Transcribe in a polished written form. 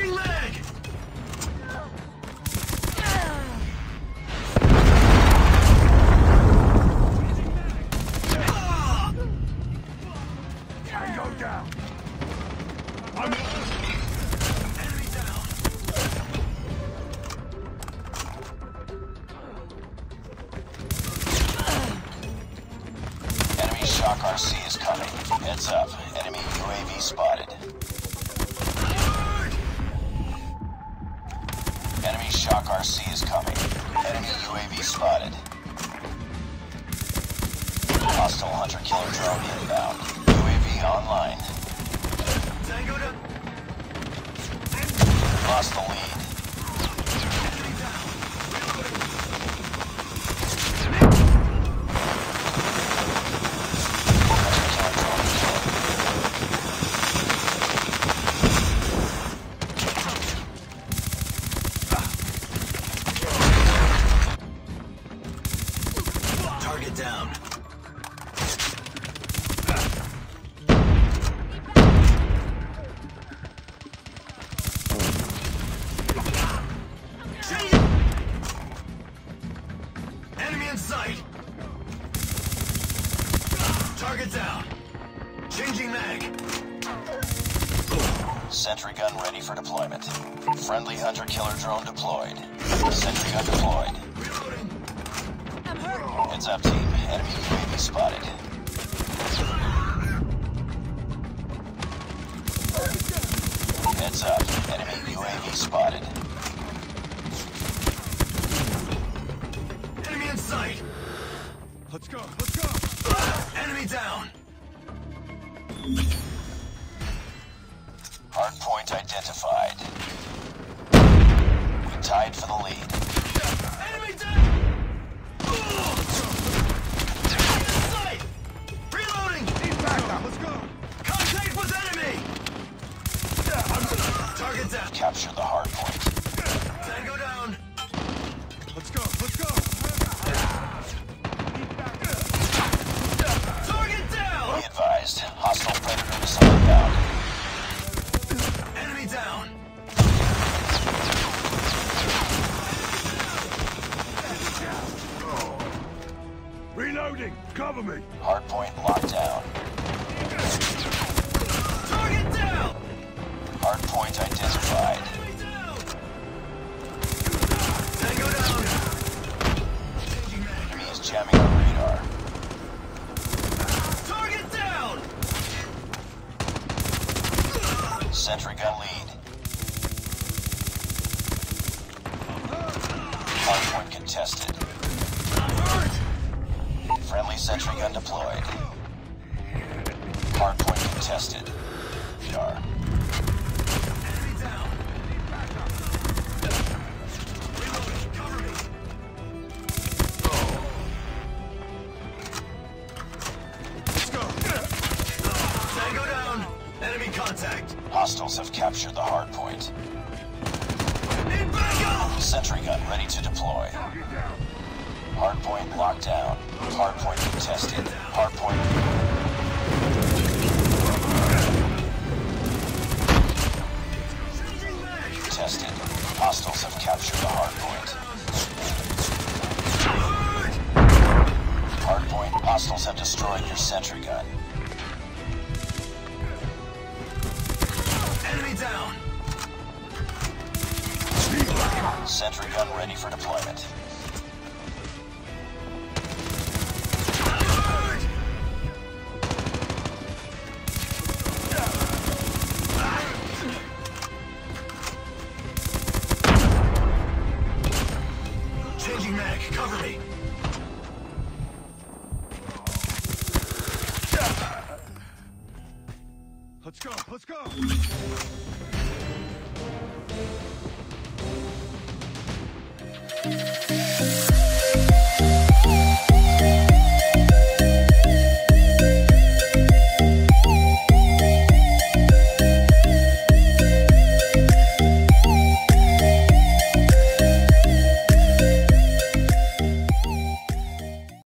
Changing leg! Tango down. Enemy down. Enemy shock RC is coming. Heads up. Enemy UAV spotted. Enemy shock RC is coming. Enemy UAV spotted. Hostile hunter-killer drone inbound. UAV online. Tango down. Lost the lead. Enemy down. Hunter-killer drone killed. Target down. Enemy in sight. Target down. Changing mag. Sentry gun ready for deployment. Friendly hunter-killer drone deployed. Sentry gun deployed. Reloading. Heads up, team. Enemy UAV spotted. Heads up. Enemy UAV spotted. Enemy in sight. Let's go. Let's go. Enemy down. Hard point identified. We tied for the lead. Enemy down. Enemy in sight. Reloading. Need backup. Let's go. Contact with enemy. Target down. Capture the hard point. Tango down. Let's go. Let's go. Target down. Be advised. Hostile predator missile inbound. Enemy down. Reloading. Cover me. Hard point locked down. Target down. Hard point identified. Enemy down. Tango down. Changing mag. Enemy is jamming our radar. Target down. Sentry gun lead. Hard point contested. Hurt. Friendly sentry gun deployed. Hard point contested. Radar. Enemy down. Reloading. Cover me. Let's go. Tango down. Enemy contact. Hostiles have captured the hard point. Need backup. Sentry gun ready to deploy. Hard point locked down. Hard point contested. Hard point. Changing mag. Contested. Hostiles have captured the hard point. Hurt. Hard point. Hostiles have destroyed your sentry gun. Enemy down. Sentry gun ready for deployment. Hurt. Changing mag. Cover me. Let's go. Let's go.